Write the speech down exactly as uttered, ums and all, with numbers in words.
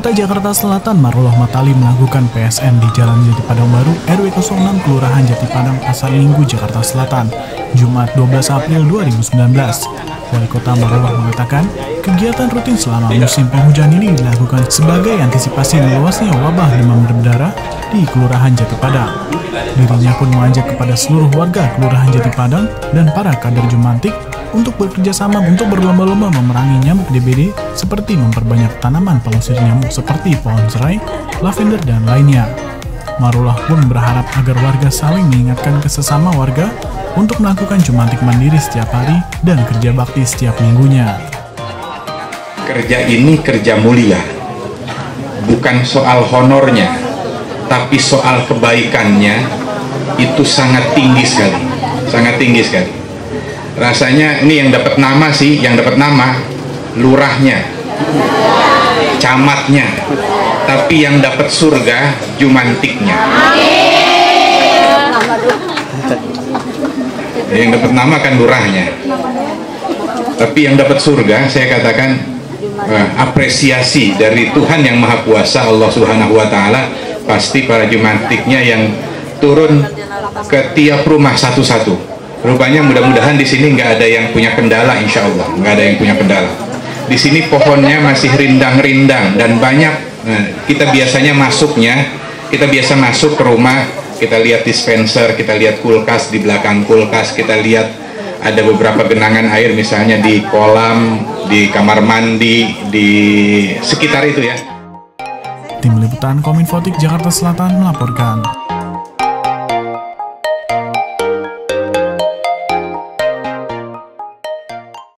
Kota Jakarta Selatan Marullah Matali melakukan P S N di Jalan Jati Padang Baru, R W nol enam, Kelurahan Jati Padang, Pasar Minggu, Jakarta Selatan, Jumat dua belas April dua ribu sembilan belas. Wali Kota Marullah mengatakan, kegiatan rutin selama musim penghujan ini dilakukan sebagai antisipasi meluasnya wabah demam berdarah di Kelurahan Jati Padang. Dirinya pun mengajak kepada seluruh warga Kelurahan Jati Padang dan para kader Jumantik untuk bekerja sama untuk berlomba-lomba memerangi nyamuk D B D seperti memperbanyak tanaman pengusir nyamuk seperti pohon serai, lavender, dan lainnya. Marullah pun berharap agar warga saling mengingatkan ke sesama warga untuk melakukan Jumantik mandiri setiap hari dan kerja bakti setiap minggunya. Kerja ini kerja mulia, bukan soal honornya, tapi soal kebaikannya itu sangat tinggi sekali, sangat tinggi sekali. Rasanya ini yang dapat nama sih, yang dapat nama lurahnya, camatnya, tapi yang dapat surga Jumantiknya. Yang dapat nama kan lurahnya, tapi yang dapat surga, saya katakan eh, apresiasi dari Tuhan yang Maha Kuasa, Allah Subhanahu Wa Taala, pasti para Jumantiknya yang turun ke tiap rumah satu-satu. Rupanya mudah-mudahan di sini nggak ada yang punya kendala, insya Allah nggak ada yang punya kendala. Di sini pohonnya masih rindang-rindang dan banyak. Nah, kita biasanya masuknya, kita biasa masuk ke rumah, kita lihat dispenser, kita lihat kulkas, di belakang kulkas kita lihat ada beberapa genangan air, misalnya di kolam, di kamar mandi, di sekitar itu ya. Tim Liputan Kominfotik Jakarta Selatan melaporkan.